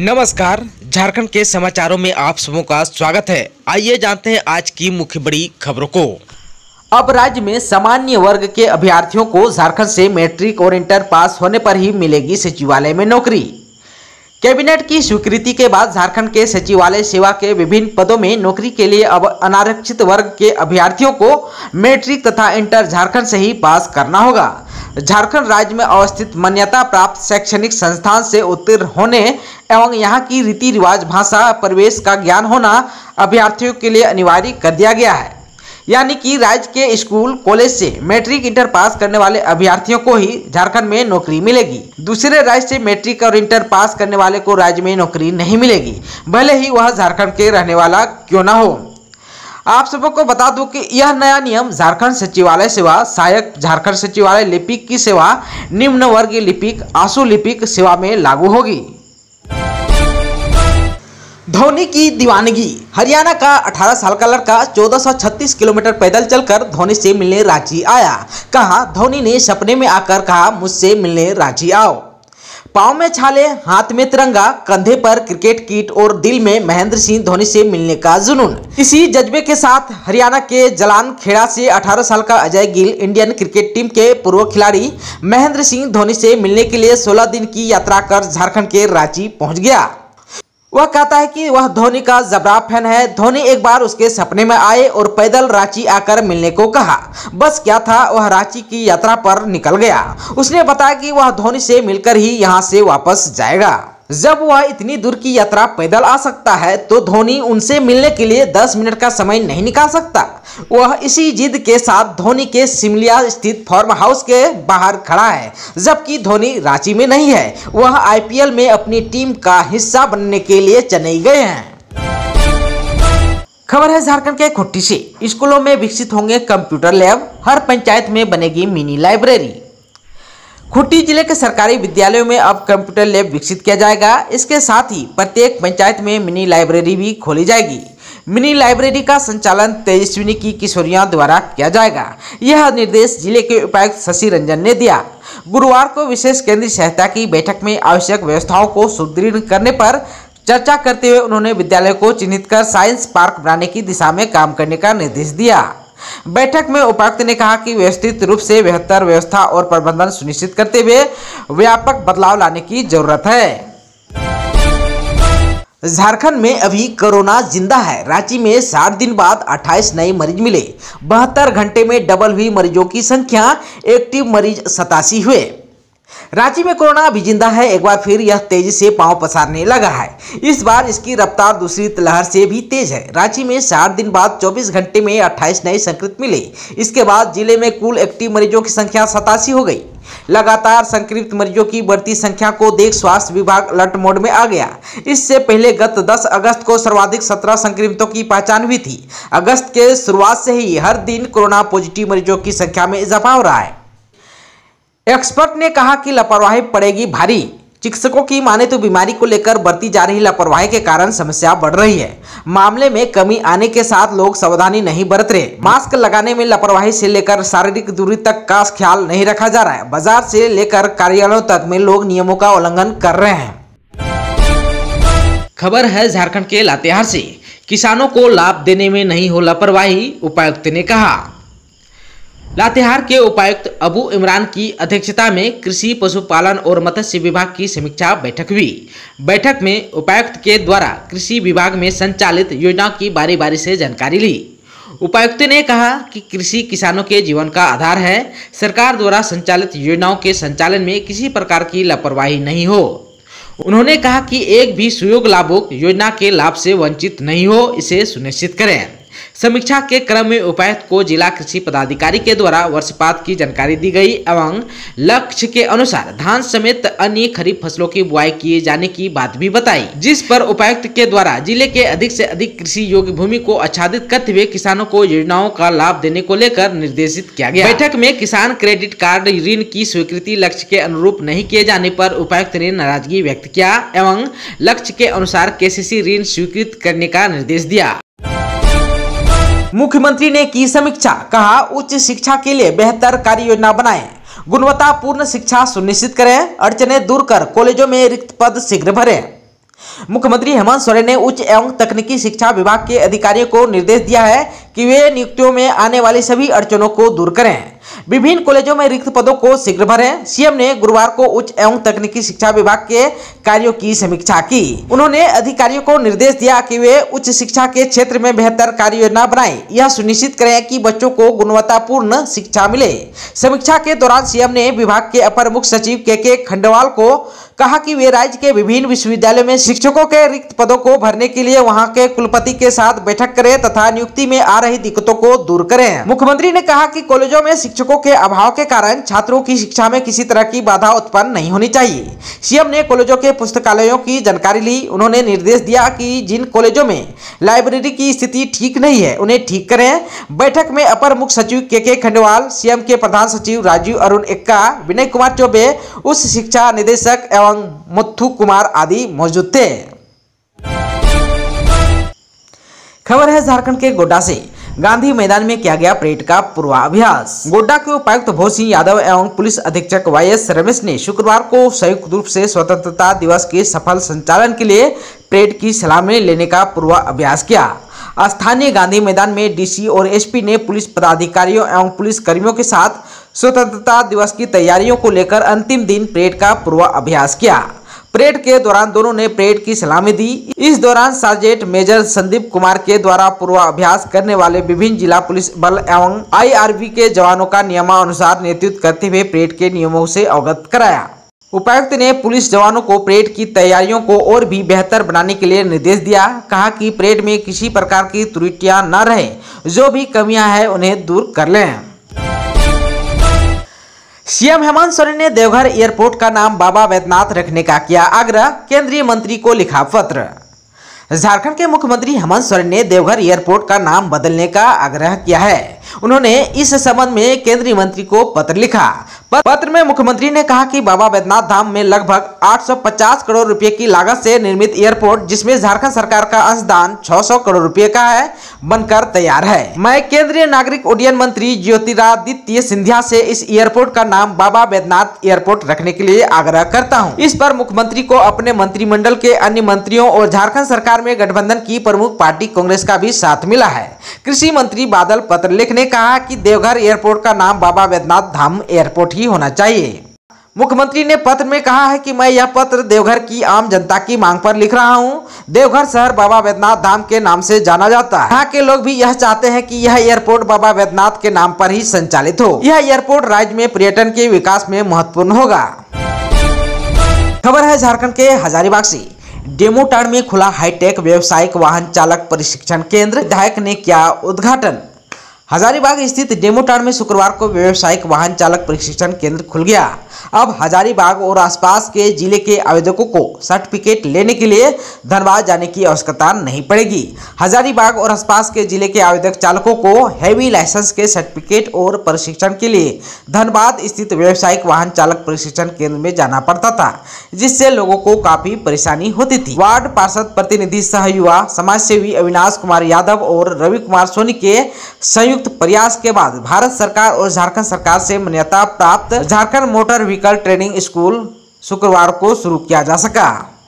नमस्कार, झारखंड के समाचारों में आप सबों का स्वागत है। आइए जानते हैं आज की मुख्य बड़ी खबरों को। अब राज्य में सामान्य वर्ग के अभ्यर्थियों को झारखंड से मैट्रिक और इंटर पास होने पर ही मिलेगी सचिवालय में नौकरी। कैबिनेट की स्वीकृति के बाद झारखंड के सचिवालय सेवा के विभिन्न पदों में नौकरी के लिए अब अनारक्षित वर्ग के अभ्यर्थियों को मैट्रिक तथा इंटर झारखंड से ही पास करना होगा। झारखंड राज्य में अवस्थित मान्यता प्राप्त शैक्षणिक संस्थान से उत्तीर्ण होने एवं यहाँ की रीति रिवाज, भाषा, परिवेश का ज्ञान होना अभ्यर्थियों के लिए अनिवार्य कर दिया गया है। यानी कि राज्य के स्कूल कॉलेज से मैट्रिक इंटर पास करने वाले अभ्यर्थियों को ही झारखंड में नौकरी मिलेगी। दूसरे राज्य से मैट्रिक और इंटर पास करने वाले को राज्य में नौकरी नहीं मिलेगी, भले ही वह झारखंड के रहने वाला क्यों न हो। आप सबको को बता दूं कि यह नया नियम झारखंड सचिवालय सेवा, सहायक झारखंड सचिवालय लिपिक की सेवा, निम्न वर्गीय लिपिक, आशु लिपिक सेवा में लागू होगी। धोनी की दीवानगी। हरियाणा का 18 साल का लड़का 1436 किलोमीटर पैदल चलकर धोनी से मिलने रांची आया। कहा, धोनी ने सपने में आकर कहा, मुझसे मिलने रांची आओ। पाँव में छाले, हाथ में तिरंगा, कंधे पर क्रिकेट किट और दिल में महेंद्र सिंह धोनी से मिलने का जुनून। इसी जज्बे के साथ हरियाणा के जलान खेड़ा से 18 साल का Ajay Gill Indian cricket team के पूर्व खिलाड़ी महेंद्र सिंह धोनी से मिलने के लिए 16 दिन की यात्रा कर झारखंड के रांची पहुंच गया। वह कहता है कि वह धोनी का जबरा फैन है। धोनी एक बार उसके सपने में आए और पैदल रांची आकर मिलने को कहा। बस क्या था, वह रांची की यात्रा पर निकल गया। उसने बताया कि वह धोनी से मिलकर ही यहां से वापस जाएगा। जब वह इतनी दूर की यात्रा पैदल आ सकता है तो धोनी उनसे मिलने के लिए 10 मिनट का समय नहीं निकाल सकता। वह इसी जिद के साथ धोनी के सिमलिया स्थित फार्म हाउस के बाहर खड़ा है, जबकि धोनी रांची में नहीं है। वह आईपीएल में अपनी टीम का हिस्सा बनने के लिए चेन्नई गए हैं। खबर है झारखंड के खुट्टी से। स्कूलों में विकसित होंगे कंप्यूटर लैब, हर पंचायत में बनेगी मिनी लाइब्रेरी। खूंटी जिले के सरकारी विद्यालयों में अब कंप्यूटर लैब विकसित किया जाएगा। इसके साथ ही प्रत्येक पंचायत में मिनी लाइब्रेरी भी खोली जाएगी। मिनी लाइब्रेरी का संचालन तेजस्विनी की किशोरियों द्वारा किया जाएगा। यह निर्देश जिले के उपायुक्त शशि रंजन ने दिया। गुरुवार को विशेष केंद्रीय सहायता की बैठक में आवश्यक व्यवस्थाओं को सुदृढ़ करने पर चर्चा करते हुए उन्होंने विद्यालय को चिन्हित कर साइंस पार्क बनाने की दिशा में काम करने का निर्देश दिया। बैठक में उपायुक्त ने कहा कि व्यवस्थित रूप से बेहतर व्यवस्था और प्रबंधन सुनिश्चित करते हुए व्यापक बदलाव लाने की जरूरत है। झारखंड में अभी कोरोना जिंदा है। रांची में 60 दिन बाद 28 नए मरीज मिले। 72 घंटे में डबल हुई मरीजों की संख्या। एक्टिव मरीज 87 हुए। रांची में कोरोना अभी जिंदा है। एक बार फिर यह तेजी से पांव पसारने लगा है। इस बार इसकी रफ्तार दूसरी लहर से भी तेज है। रांची में 60 दिन बाद 24 घंटे में 28 नए संक्रमित मिले। इसके बाद जिले में कुल एक्टिव मरीजों की संख्या 87 हो गई। लगातार संक्रमित मरीजों की बढ़ती संख्या को देख स्वास्थ्य विभाग अलर्ट मोड में आ गया। इससे पहले गत 10 अगस्त को सर्वाधिक 17 संक्रमितों की पहचान हुई थी। अगस्त के शुरुआत से ही हर दिन कोरोना पॉजिटिव मरीजों की संख्या में इजाफा हो रहा है। एक्सपर्ट ने कहा कि लापरवाही पड़ेगी भारी। चिकित्सकों की माने तो बीमारी को लेकर बरती जा रही लापरवाही के कारण समस्या बढ़ रही है। मामले में कमी आने के साथ लोग सावधानी नहीं बरत रहे। मास्क लगाने में लापरवाही से लेकर शारीरिक दूरी तक का ख्याल नहीं रखा जा रहा है। बाजार से लेकर कार्यालयों तक में लोग नियमों का उल्लंघन कर रहे हैं। खबर है झारखंड के लातेहार से। किसानों को लाभ देने में नहीं हो लापरवाही, उपायुक्त ने कहा। लातेहार के उपायुक्त अबू इमरान की अध्यक्षता में कृषि, पशुपालन और मत्स्य विभाग की समीक्षा बैठक हुई। बैठक में उपायुक्त के द्वारा कृषि विभाग में संचालित योजनाओं की बारी बारी से जानकारी ली। उपायुक्त ने कहा कि कृषि किसानों के जीवन का आधार है। सरकार द्वारा संचालित योजनाओं के संचालन में किसी प्रकार की लापरवाही नहीं हो। उन्होंने कहा कि एक भी सुयोग्य लाभुक योजना के लाभ से वंचित नहीं हो, इसे सुनिश्चित करें। समीक्षा के क्रम में उपायुक्त को जिला कृषि पदाधिकारी के द्वारा वर्षपात की जानकारी दी गई एवं लक्ष्य के अनुसार धान समेत अन्य खरीफ फसलों की बुआई किए जाने की बात भी बताई, जिस पर उपायुक्त के द्वारा जिले के अधिक से अधिक कृषि योग्य भूमि को आच्छादित करते हुए किसानों को योजनाओं का लाभ देने को लेकर निर्देशित किया गया। बैठक में किसान क्रेडिट कार्ड ऋण की स्वीकृति लक्ष्य के अनुरूप नहीं किए जाने पर उपायुक्त ने नाराजगी व्यक्त किया एवं लक्ष्य के अनुसार केसीसी ऋण स्वीकृत करने का निर्देश दिया। मुख्यमंत्री ने की समीक्षा। कहा, उच्च शिक्षा के लिए बेहतर कार्य योजना बनाएं, गुणवत्तापूर्ण शिक्षा सुनिश्चित करें, अड़चनें दूर कर कॉलेजों में रिक्त पद शीघ्र भरें। मुख्यमंत्री हेमंत सोरेन ने उच्च एवं तकनीकी शिक्षा विभाग के अधिकारियों को निर्देश दिया है कि वे नियुक्तियों में आने वाली सभी अड़चनों को दूर करें, विभिन्न कॉलेजों में रिक्त पदों को शीघ्र भरें। सीएम ने गुरुवार को उच्च एवं तकनीकी शिक्षा विभाग के कार्यों की समीक्षा की। उन्होंने अधिकारियों को निर्देश दिया कि वे उच्च शिक्षा के क्षेत्र में बेहतर कार्य योजना बनाएं, यह सुनिश्चित करें कि बच्चों को गुणवत्तापूर्ण शिक्षा मिले। समीक्षा के दौरान सीएम ने विभाग के अपर मुख्य सचिव के खंडेलवाल को कहा कि वे राज्य के विभिन्न विश्वविद्यालयों में शिक्षकों के रिक्त पदों को भरने के लिए वहां के कुलपति के साथ बैठक करें तथा नियुक्ति में आ रही दिक्कतों को दूर करें। मुख्यमंत्री ने कहा कि कॉलेजों में शिक्षकों के अभाव के कारण छात्रों की शिक्षा में किसी तरह की बाधा उत्पन्न नहीं होनी चाहिए। सीएम ने कॉलेजों के पुस्तकालयों की जानकारी ली। उन्होंने निर्देश दिया कि जिन कॉलेजों में लाइब्रेरी की स्थिति ठीक नहीं है उन्हें ठीक करें। बैठक में अपर मुख्य सचिव के खंडेलवाल, सीएम के प्रधान सचिव राजीव अरुण एक्का, विनय कुमार चौबे, उच्च शिक्षा निदेशक एवं मुथु कुमार आदि मौजूद थे। खबर है झारखंड के गोड्डा से। गांधी मैदान में किया गया परेड का पूर्वाभ्यास। गोड्डा के उपायुक्त भोज सिंह यादव एवं पुलिस अधीक्षक YS रमेश ने शुक्रवार को संयुक्त रूप से स्वतंत्रता दिवस के सफल संचालन के लिए परेड की सलामी लेने का पूर्वाभ्यास किया। स्थानीय गांधी मैदान में डीसी और एसपी ने पुलिस पदाधिकारियों एवं पुलिस कर्मियों के साथ स्वतंत्रता दिवस की तैयारियों को लेकर अंतिम दिन परेड का पूर्वाभ्यास किया। परेड के दौरान दोनों ने परेड की सलामी दी। इस दौरान सार्जेंट मेजर संदीप कुमार के द्वारा पूर्वाभ्यास करने वाले विभिन्न जिला पुलिस बल एवं IRB के जवानों का नियमानुसार नेतृत्व करते हुए परेड के नियमों से अवगत कराया। उपायुक्त ने पुलिस जवानों को परेड की तैयारियों को और भी बेहतर बनाने के लिए निर्देश दिया। कहा कि परेड में किसी प्रकार की त्रुटियां न रहे, जो भी कमियां हैं उन्हें दूर कर लें। सीएम हेमंत सोरेन ने देवघर एयरपोर्ट का नाम बाबा वैद्यनाथ रखने का किया आग्रह। केंद्रीय मंत्री को लिखा पत्र। झारखंड के मुख्यमंत्री हेमंत सोरेन ने देवघर एयरपोर्ट का नाम बदलने का आग्रह किया है। उन्होंने इस संबंध में केंद्रीय मंत्री को पत्र लिखा। पत्र में मुख्यमंत्री ने कहा कि बाबा वैद्यनाथ धाम में लगभग 850 करोड़ रुपए की लागत से निर्मित एयरपोर्ट, जिसमें झारखंड सरकार का अंशदान 600 करोड़ रुपए का है, बनकर तैयार है। मैं केंद्रीय नागरिक उड्डयन मंत्री ज्योतिरादित्य सिंधिया से इस एयरपोर्ट का नाम बाबा वैद्यनाथ एयरपोर्ट रखने के लिए आग्रह करता हूं। इस पर मुख्यमंत्री को अपने मंत्रिमंडल के अन्य मंत्रियों और झारखंड सरकार में गठबंधन की प्रमुख पार्टी कांग्रेस का भी साथ मिला है। कृषि मंत्री बादल पत्रलेख ने कहा कि देवघर एयरपोर्ट का नाम बाबा वैद्यनाथ धाम एयरपोर्ट ही होना चाहिए। मुख्यमंत्री ने पत्र में कहा है कि मैं यह पत्र देवघर की आम जनता की मांग पर लिख रहा हूं। देवघर शहर बाबा वैद्यनाथ धाम के नाम से जाना जाता है। यहाँ के लोग भी यह चाहते हैं कि यह एयरपोर्ट बाबा वैद्यनाथ के नाम पर ही संचालित हो। यह एयरपोर्ट राज्य में पर्यटन के विकास में महत्वपूर्ण होगा। खबर है झारखंड के हजारीबाग से। डेमोटाड़ में खुला हाईटेक व्यावसायिक वाहन चालक प्रशिक्षण केंद्र, विधायक ने किया उद्घाटन। हजारीबाग स्थित डेमोटाड़ में शुक्रवार को व्यावसायिक वाहन चालक प्रशिक्षण केंद्र खुल गया। अब हजारीबाग और आसपास के जिले के आवेदकों को सर्टिफिकेट लेने के लिए धनबाद जाने की आवश्यकता नहीं पड़ेगी। हजारीबाग और आसपास के जिले के आवेदक चालकों को हैवी लाइसेंस के सर्टिफिकेट और प्रशिक्षण के लिए धनबाद स्थित व्यावसायिक वाहन चालक प्रशिक्षण केंद्र में जाना पड़ता था, जिससे लोगों को काफी परेशानी होती थी। वार्ड पार्षद प्रतिनिधि सह युवा समाज सेवी अविनाश कुमार यादव और रवि कुमार सोनी के संयुक्त प्रयास के बाद भारत सरकार और झारखंड सरकार से मान्यता प्राप्त Jharkhand motor vehicle training school शुक्रवार को शुरू किया जा सका।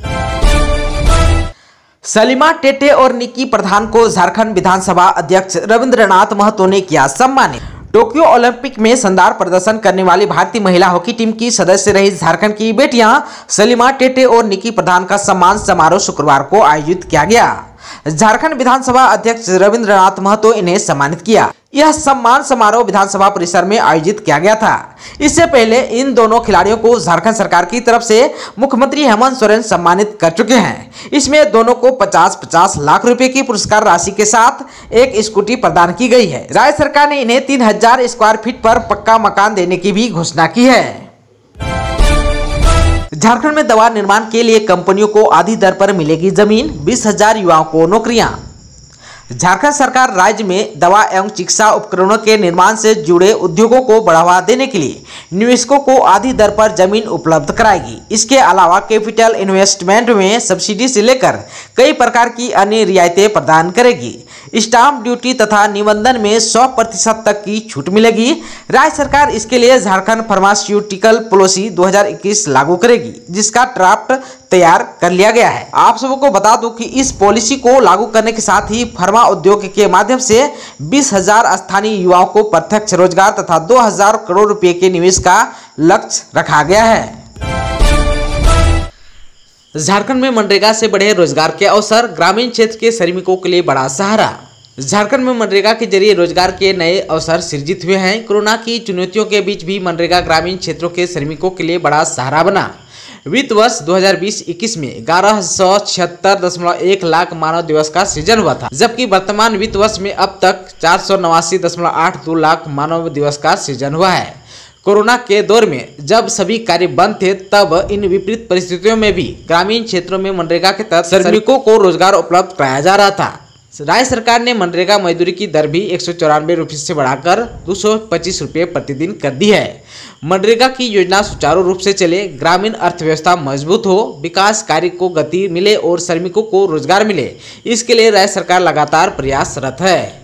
सलीमा टेटे और निकी प्रधान को झारखंड विधानसभा अध्यक्ष रविंद्रनाथ महतो ने किया सम्मानित। टोक्यो ओलंपिक में शानदार प्रदर्शन करने वाली भारतीय महिला हॉकी टीम की सदस्य रही झारखंड की बेटियां सलीमा टेटे और निकी प्रधान का सम्मान समारोह शुक्रवार को आयोजित किया गया। झारखंड विधानसभा अध्यक्ष रविंद्रनाथ महतो इन्हें सम्मानित किया। यह सम्मान समारोह विधानसभा परिसर में आयोजित किया गया था। इससे पहले इन दोनों खिलाड़ियों को झारखंड सरकार की तरफ से मुख्यमंत्री हेमंत सोरेन सम्मानित कर चुके हैं। इसमें दोनों को 50-50 लाख रुपए की पुरस्कार राशि के साथ एक स्कूटी प्रदान की गई है। राज्य सरकार ने इन्हें 3000 स्क्वायर फीट पर पक्का मकान देने की भी घोषणा की है। झारखंड में दवा निर्माण के लिए कंपनियों को आधी दर पर मिलेगी जमीन, 20,000 युवाओं को नौकरियां। झारखंड सरकार राज्य में दवा एवं चिकित्सा उपकरणों के निर्माण से जुड़े उद्योगों को बढ़ावा देने के लिए निवेशकों को आधी दर पर जमीन उपलब्ध कराएगी। इसके अलावा कैपिटल इन्वेस्टमेंट में सब्सिडी से लेकर कई प्रकार की अन्य रियायतें प्रदान करेगी। स्टाम्प ड्यूटी तथा निबंधन में 100% तक की छूट मिलेगी। राज्य सरकार इसके लिए झारखंड फार्मास्यूटिकल पॉलिसी 2021 लागू करेगी, जिसका ड्राफ्ट तैयार कर लिया गया है। आप सबको बता दूं कि इस पॉलिसी को लागू करने के साथ ही फार्मा उद्योग के माध्यम से 20,000 स्थानीय युवाओं को प्रत्यक्ष रोजगार तथा 2,000 करोड़ रुपए के निवेश का लक्ष्य रखा गया है। झारखंड में मनरेगा से बढ़े रोजगार के अवसर, ग्रामीण क्षेत्र के श्रमिकों के लिए बड़ा सहारा। झारखंड में मनरेगा के जरिए रोजगार के नए अवसर सृजित हुए हैं। कोरोना की चुनौतियों के बीच भी मनरेगा ग्रामीण क्षेत्रों के श्रमिकों के लिए बड़ा सहारा बना। वित्त वर्ष 2020-21 में 1176.1 लाख मानव दिवस का सृजन हुआ था, जबकि वर्तमान वित्त वर्ष में अब तक 489.82 लाख मानव दिवस का सृजन हुआ है। कोरोना के दौर में जब सभी कार्य बंद थे, तब इन विपरीत परिस्थितियों में भी ग्रामीण क्षेत्रों में मनरेगा के तहत श्रमिकों को रोजगार उपलब्ध कराया जा रहा था। राज्य सरकार ने मनरेगा मजदूरी की दर भी 194 रुपये से बढ़ाकर 225 रुपये प्रतिदिन कर दी है। मनरेगा की योजना सुचारू रूप से चले, ग्रामीण अर्थव्यवस्था मजबूत हो, विकास कार्य को गति मिले और श्रमिकों को रोजगार मिले, इसके लिए राज्य सरकार लगातार प्रयासरत है।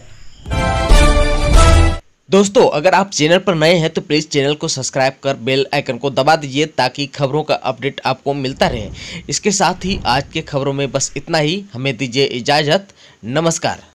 दोस्तों, अगर आप चैनल पर नए हैं तो प्लीज़ चैनल को सब्सक्राइब कर बेल आइकन को दबा दीजिए, ताकि खबरों का अपडेट आपको मिलता रहे। इसके साथ ही आज के खबरों में बस इतना ही। हमें दीजिए इजाज़त। नमस्कार।